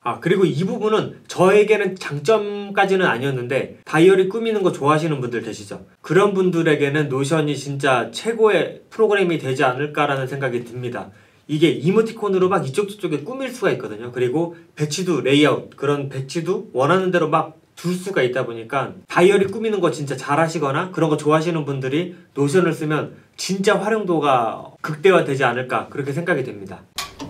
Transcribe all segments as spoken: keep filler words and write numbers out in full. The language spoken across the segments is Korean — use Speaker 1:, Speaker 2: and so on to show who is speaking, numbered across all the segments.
Speaker 1: 아, 그리고 이 부분은 저에게는 장점까지는 아니었는데 다이어리 꾸미는 거 좋아하시는 분들 계시죠? 그런 분들에게는 노션이 진짜 최고의 프로그램이 되지 않을까라는 생각이 듭니다. 이게 이모티콘으로 막 이쪽 저쪽에 꾸밀 수가 있거든요. 그리고 배치도 레이아웃, 그런 배치도 원하는 대로 막 둘 수가 있다 보니까 다이어리 꾸미는 거 진짜 잘 하시거나 그런 거 좋아하시는 분들이 노션을 쓰면 진짜 활용도가 극대화되지 않을까 그렇게 생각이 됩니다.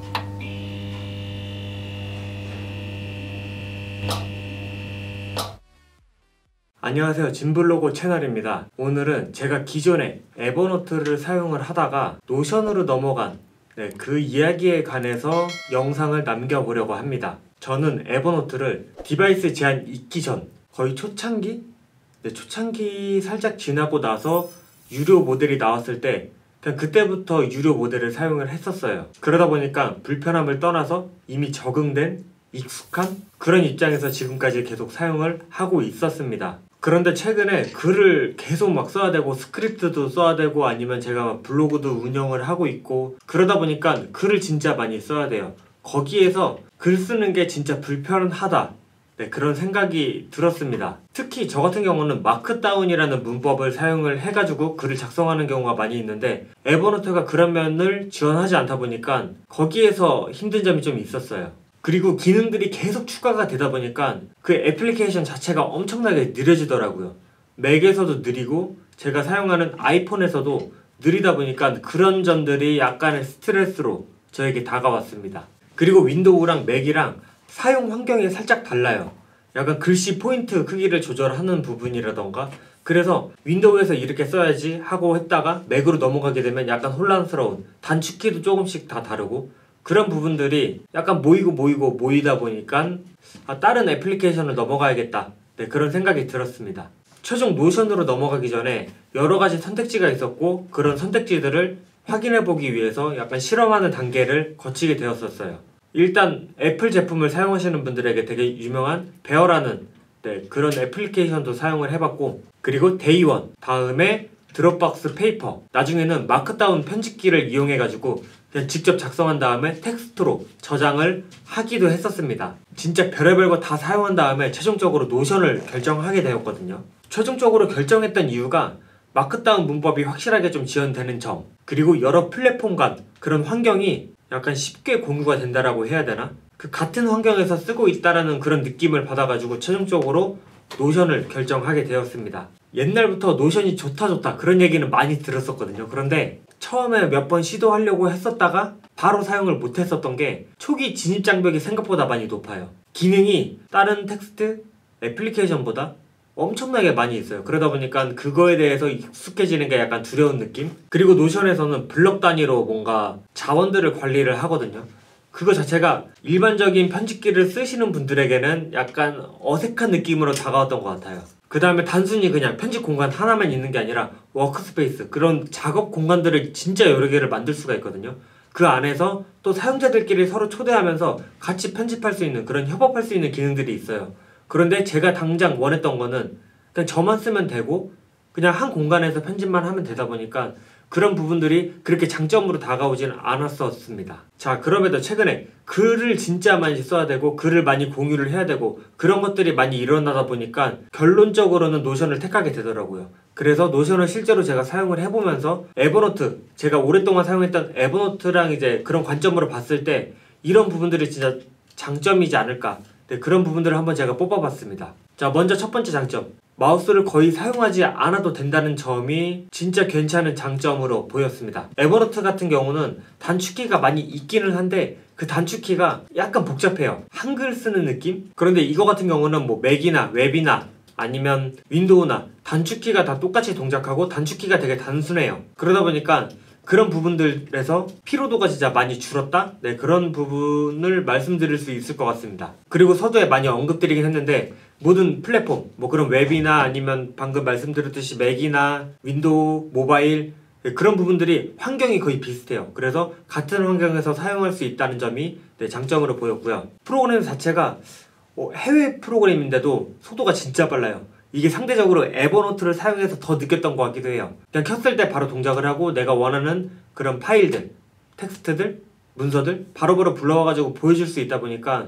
Speaker 1: 안녕하세요, 진블로그 채널입니다. 오늘은 제가 기존에 에버노트를 사용을 하다가 노션으로 넘어간 네, 그 이야기에 관해서 영상을 남겨보려고 합니다. 저는 에버노트를 디바이스 제한 있기 전 거의 초창기? 네, 초창기 살짝 지나고 나서 유료 모델이 나왔을 때 그냥 그때부터 유료 모델을 사용을 했었어요. 그러다 보니까 불편함을 떠나서 이미 적응된 익숙한 그런 입장에서 지금까지 계속 사용을 하고 있었습니다. 그런데 최근에 글을 계속 막 써야 되고 스크립트도 써야 되고 아니면 제가 블로그도 운영을 하고 있고 그러다 보니까 글을 진짜 많이 써야 돼요. 거기에서 글 쓰는 게 진짜 불편하다, 네, 그런 생각이 들었습니다. 특히 저 같은 경우는 마크다운이라는 문법을 사용을 해가지고 글을 작성하는 경우가 많이 있는데 에버노트가 그런 면을 지원하지 않다 보니까 거기에서 힘든 점이 좀 있었어요. 그리고 기능들이 계속 추가가 되다 보니까 그 애플리케이션 자체가 엄청나게 느려지더라고요. 맥에서도 느리고 제가 사용하는 아이폰에서도 느리다 보니까 그런 점들이 약간의 스트레스로 저에게 다가왔습니다. 그리고 윈도우랑 맥이랑 사용 환경이 살짝 달라요. 약간 글씨 포인트 크기를 조절하는 부분이라던가 그래서 윈도우에서 이렇게 써야지 하고 했다가 맥으로 넘어가게 되면 약간 혼란스러운, 단축키도 조금씩 다 다르고 그런 부분들이 약간 모이고 모이고 모이다 보니까 아, 다른 애플리케이션을 넘어가야겠다, 네, 그런 생각이 들었습니다. 최종 노션으로 넘어가기 전에 여러가지 선택지가 있었고 그런 선택지들을 확인해보기 위해서 약간 실험하는 단계를 거치게 되었었어요. 일단 애플 제품을 사용하시는 분들에게 되게 유명한 베어라는 네, 그런 애플리케이션도 사용을 해봤고 그리고 데이원, 다음에 드롭박스 페이퍼, 나중에는 마크다운 편집기를 이용해가지고 그냥 직접 작성한 다음에 텍스트로 저장을 하기도 했었습니다. 진짜 별의별 거 다 사용한 다음에 최종적으로 노션을 결정하게 되었거든요. 최종적으로 결정했던 이유가 마크다운 문법이 확실하게 좀 지원되는 점, 그리고 여러 플랫폼 간 그런 환경이 약간 쉽게 공유가 된다라고 해야 되나? 그 같은 환경에서 쓰고 있다라는 그런 느낌을 받아가지고 최종적으로 노션을 결정하게 되었습니다. 옛날부터 노션이 좋다 좋다 그런 얘기는 많이 들었었거든요. 그런데 처음에 몇 번 시도하려고 했었다가 바로 사용을 못했었던 게 초기 진입 장벽이 생각보다 많이 높아요. 기능이 다른 텍스트 애플리케이션보다 엄청나게 많이 있어요. 그러다 보니까 그거에 대해서 익숙해지는 게 약간 두려운 느낌? 그리고 노션에서는 블럭 단위로 뭔가 자원들을 관리를 하거든요. 그거 자체가 일반적인 편집기를 쓰시는 분들에게는 약간 어색한 느낌으로 다가왔던 것 같아요. 그 다음에 단순히 그냥 편집 공간 하나만 있는 게 아니라 워크스페이스, 그런 작업 공간들을 진짜 여러 개를 만들 수가 있거든요. 그 안에서 또 사용자들끼리 서로 초대하면서 같이 편집할 수 있는 그런 협업할 수 있는 기능들이 있어요. 그런데 제가 당장 원했던 거는 그냥 저만 쓰면 되고 그냥 한 공간에서 편집만 하면 되다 보니까 그런 부분들이 그렇게 장점으로 다가오지는 않았었습니다. 자, 그럼에도 최근에 글을 진짜 많이 써야 되고 글을 많이 공유를 해야 되고 그런 것들이 많이 일어나다 보니까 결론적으로는 노션을 택하게 되더라고요. 그래서 노션을 실제로 제가 사용을 해보면서 에버노트, 제가 오랫동안 사용했던 에버노트랑 이제 그런 관점으로 봤을 때 이런 부분들이 진짜 장점이지 않을까, 네, 그런 부분들을 한번 제가 뽑아봤습니다. 자, 먼저 첫 번째 장점, 마우스를 거의 사용하지 않아도 된다는 점이 진짜 괜찮은 장점으로 보였습니다. 에버노트 같은 경우는 단축키가 많이 있기는 한데 그 단축키가 약간 복잡해요. 한글 쓰는 느낌? 그런데 이거 같은 경우는 뭐 맥이나 웹이나 아니면 윈도우나 단축키가 다 똑같이 동작하고 단축키가 되게 단순해요. 그러다 보니까 그런 부분들에서 피로도가 진짜 많이 줄었다? 네, 그런 부분을 말씀드릴 수 있을 것 같습니다. 그리고 서두에 많이 언급드리긴 했는데 모든 플랫폼, 뭐 그런 웹이나 아니면 방금 말씀드렸듯이 맥이나 윈도우, 모바일, 네, 그런 부분들이 환경이 거의 비슷해요. 그래서 같은 환경에서 사용할 수 있다는 점이 네, 장점으로 보였고요. 프로그램 자체가 어, 해외 프로그램인데도 속도가 진짜 빨라요. 이게 상대적으로 에버노트를 사용해서 더 느꼈던 것 같기도 해요. 그냥 켰을 때 바로 동작을 하고 내가 원하는 그런 파일들, 텍스트들, 문서들 바로바로 불러와가지고 보여줄 수 있다 보니까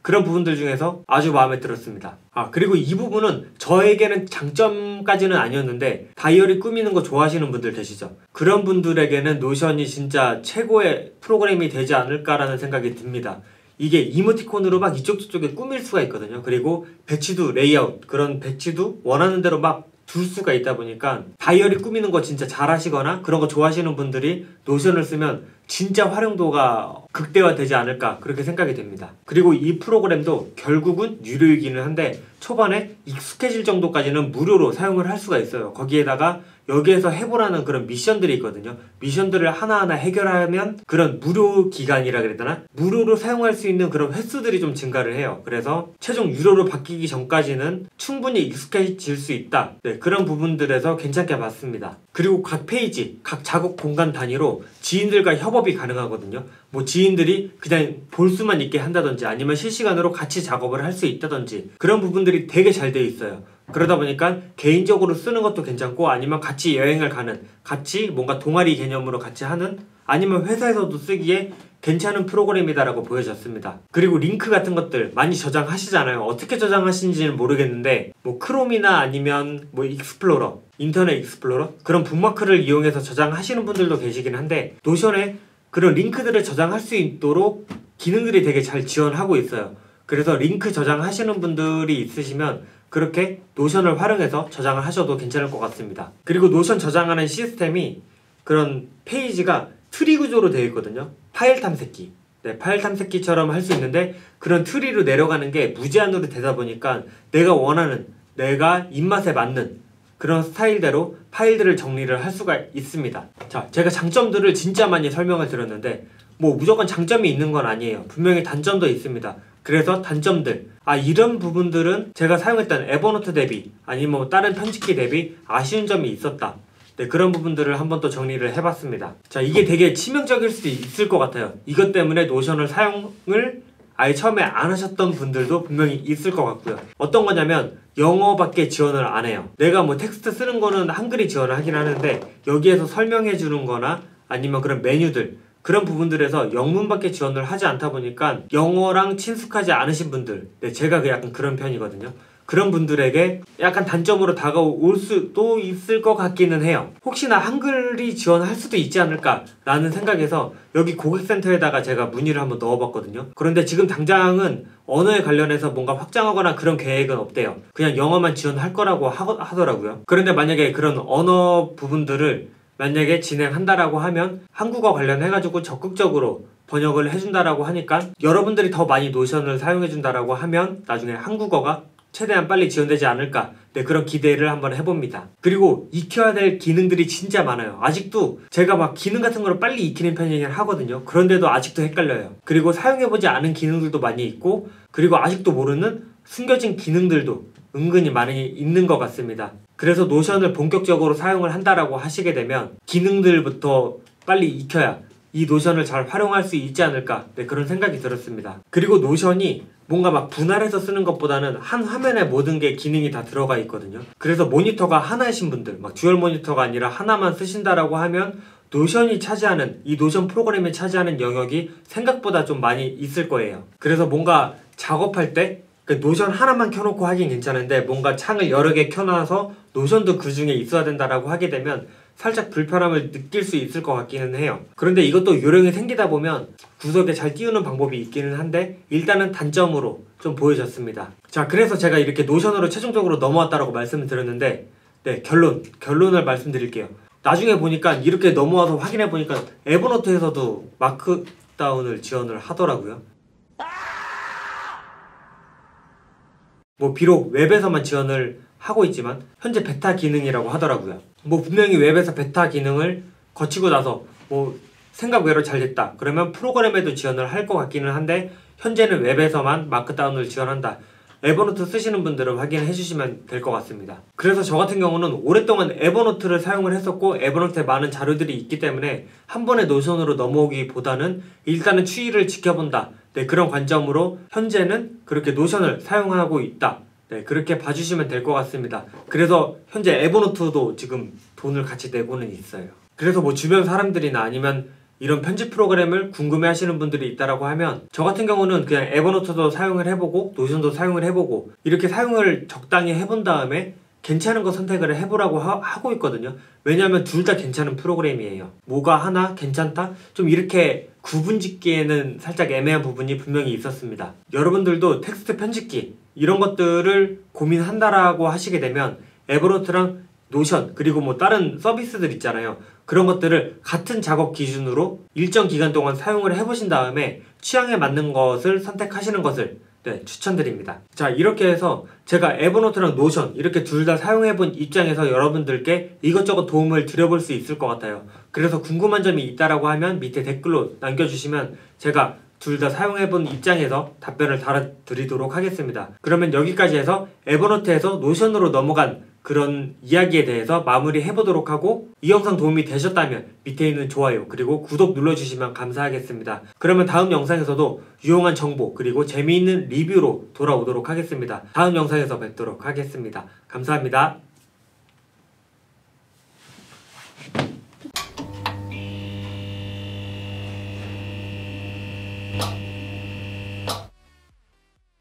Speaker 1: 그런 부분들 중에서 아주 마음에 들었습니다. 아, 그리고 이 부분은 저에게는 장점까지는 아니었는데 다이어리 꾸미는 거 좋아하시는 분들 계시죠? 그런 분들에게는 노션이 진짜 최고의 프로그램이 되지 않을까라는 생각이 듭니다. 이게 이모티콘으로 막 이쪽 저쪽에 꾸밀 수가 있거든요. 그리고 배치도 레이아웃, 그런 배치도 원하는 대로 막 둘 수가 있다 보니까 다이어리 꾸미는 거 진짜 잘 하시거나 그런 거 좋아하시는 분들이 노션을 쓰면 진짜 활용도가 극대화되지 않을까 그렇게 생각이 됩니다. 그리고 이 프로그램도 결국은 유료이기는 한데 초반에 익숙해질 정도까지는 무료로 사용을 할 수가 있어요. 거기에다가 여기에서 해보라는 그런 미션들이 있거든요. 미션들을 하나하나 해결하면 그런 무료 기간이라 그래야 되나? 무료로 사용할 수 있는 그런 횟수들이 좀 증가를 해요. 그래서 최종 유료로 바뀌기 전까지는 충분히 익숙해질 수 있다. 네, 그런 부분들에서 괜찮게 봤습니다. 그리고 각 페이지, 각 작업 공간 단위로 지인들과 협업이 가능하거든요. 뭐 지인들이 그냥 볼 수만 있게 한다든지 아니면 실시간으로 같이 작업을 할 수 있다든지 그런 부분들이 되게 잘 되어 있어요. 그러다 보니까 개인적으로 쓰는 것도 괜찮고 아니면 같이 여행을 가는, 같이 뭔가 동아리 개념으로 같이 하는, 아니면 회사에서도 쓰기에 괜찮은 프로그램이다라고 보여졌습니다. 그리고 링크 같은 것들 많이 저장하시잖아요. 어떻게 저장하시는지는 모르겠는데 뭐 크롬이나 아니면 뭐 익스플로러, 인터넷 익스플로러 그런 북마크를 이용해서 저장하시는 분들도 계시긴 한데 노션에 그런 링크들을 저장할 수 있도록 기능들이 되게 잘 지원하고 있어요. 그래서 링크 저장하시는 분들이 있으시면 그렇게 노션을 활용해서 저장을 하셔도 괜찮을 것 같습니다. 그리고 노션 저장하는 시스템이 그런 페이지가 트리 구조로 되어 있거든요. 파일 탐색기. 네, 파일 탐색기처럼 할 수 있는데 그런 트리로 내려가는 게 무제한으로 되다 보니까 내가 원하는, 내가 입맛에 맞는 그런 스타일대로 파일들을 정리를 할 수가 있습니다. 자, 제가 장점들을 진짜 많이 설명을 드렸는데 뭐 무조건 장점이 있는 건 아니에요. 분명히 단점도 있습니다. 그래서 단점들, 아 이런 부분들은 제가 사용했던 에버노트 대비 아니면 뭐 다른 편집기 대비 아쉬운 점이 있었다. 네, 그런 부분들을 한번 또 정리를 해봤습니다. 자, 이게 되게 치명적일 수도 있을 것 같아요. 이것 때문에 노션을 사용을 아예 처음에 안 하셨던 분들도 분명히 있을 것 같고요. 어떤 거냐면 영어밖에 지원을 안 해요. 내가 뭐 텍스트 쓰는 거는 한글이 지원을 하긴 하는데 여기에서 설명해 주는 거나 아니면 그런 메뉴들 그런 부분들에서 영문밖에 지원을 하지 않다 보니까 영어랑 친숙하지 않으신 분들, 네, 제가 약간 그런 편이거든요. 그런 분들에게 약간 단점으로 다가올 수도 있을 것 같기는 해요. 혹시나 한글이 지원할 수도 있지 않을까 라는 생각에서 여기 고객센터에다가 제가 문의를 한번 넣어봤거든요. 그런데 지금 당장은 언어에 관련해서 뭔가 확장하거나 그런 계획은 없대요. 그냥 영어만 지원할 거라고 하, 하더라고요. 그런데 만약에 그런 언어 부분들을 만약에 진행한다라고 하면 한국어 관련해가지고 적극적으로 번역을 해준다라고 하니까 여러분들이 더 많이 노션을 사용해준다라고 하면 나중에 한국어가 최대한 빨리 지원되지 않을까, 네, 그런 기대를 한번 해봅니다. 그리고 익혀야 될 기능들이 진짜 많아요. 아직도 제가 막 기능 같은 거를 빨리 익히는 편이긴 하거든요. 그런데도 아직도 헷갈려요. 그리고 사용해보지 않은 기능들도 많이 있고 그리고 아직도 모르는 숨겨진 기능들도 은근히 많이 있는 것 같습니다. 그래서 노션을 본격적으로 사용을 한다라고 하시게 되면 기능들부터 빨리 익혀야 이 노션을 잘 활용할 수 있지 않을까, 네, 그런 생각이 들었습니다. 그리고 노션이 뭔가 막 분할해서 쓰는 것보다는 한 화면에 모든 게 기능이 다 들어가 있거든요. 그래서 모니터가 하나이신 분들, 막 듀얼 모니터가 아니라 하나만 쓰신다라고 하면 노션이 차지하는, 이 노션 프로그램이 차지하는 영역이 생각보다 좀 많이 있을 거예요. 그래서 뭔가 작업할 때 그 노션 하나만 켜놓고 하긴 괜찮은데 뭔가 창을 여러 개 켜놔서 노션도 그 중에 있어야 된다라고 하게 되면 살짝 불편함을 느낄 수 있을 것 같기는 해요. 그런데 이것도 요령이 생기다 보면 구석에 잘 띄우는 방법이 있기는 한데 일단은 단점으로 좀 보여졌습니다. 자, 그래서 제가 이렇게 노션으로 최종적으로 넘어왔다라고 말씀을 드렸는데 네, 결론, 결론을 말씀드릴게요. 나중에 보니까 이렇게 넘어와서 확인해 보니까 에버노트에서도 마크다운을 지원을 하더라고요. 뭐 비록 웹에서만 지원을 하고 있지만 현재 베타 기능이라고 하더라고요. 뭐 분명히 웹에서 베타 기능을 거치고 나서 뭐 생각 외로 잘 됐다 그러면 프로그램에도 지원을 할 것 같기는 한데 현재는 웹에서만 마크다운을 지원한다. 에버노트 쓰시는 분들은 확인해 주시면 될 것 같습니다. 그래서 저 같은 경우는 오랫동안 에버노트를 사용을 했었고 에버노트에 많은 자료들이 있기 때문에 한 번에 노션으로 넘어오기보다는 일단은 추이를 지켜본다, 네, 그런 관점으로 현재는 그렇게 노션을 사용하고 있다, 네, 그렇게 봐주시면 될 것 같습니다. 그래서 현재 에버노트도 지금 돈을 같이 내고는 있어요. 그래서 뭐 주변 사람들이나 아니면 이런 편집 프로그램을 궁금해 하시는 분들이 있다라고 하면 저 같은 경우는 그냥 에버노트도 사용을 해보고 노션도 사용을 해보고 이렇게 사용을 적당히 해본 다음에 괜찮은 거 선택을 해보라고 하, 하고 있거든요. 왜냐하면 둘 다 괜찮은 프로그램이에요. 뭐가 하나 괜찮다? 좀 이렇게 구분 짓기에는 살짝 애매한 부분이 분명히 있었습니다. 여러분들도 텍스트 편집기 이런 것들을 고민한다라고 하시게 되면 에버노트랑 노션 그리고 뭐 다른 서비스들 있잖아요. 그런 것들을 같은 작업 기준으로 일정 기간 동안 사용을 해보신 다음에 취향에 맞는 것을 선택하시는 것을 네, 추천드립니다. 자, 이렇게 해서 제가 에버노트랑 노션 이렇게 둘 다 사용해본 입장에서 여러분들께 이것저것 도움을 드려볼 수 있을 것 같아요. 그래서 궁금한 점이 있다라고 하면 밑에 댓글로 남겨주시면 제가 둘 다 사용해본 입장에서 답변을 달아드리도록 하겠습니다. 그러면 여기까지 해서 에버노트에서 노션으로 넘어간 그런 이야기에 대해서 마무리해보도록 하고 이 영상 도움이 되셨다면 밑에 있는 좋아요 그리고 구독 눌러주시면 감사하겠습니다. 그러면 다음 영상에서도 유용한 정보 그리고 재미있는 리뷰로 돌아오도록 하겠습니다. 다음 영상에서 뵙도록 하겠습니다. 감사합니다. you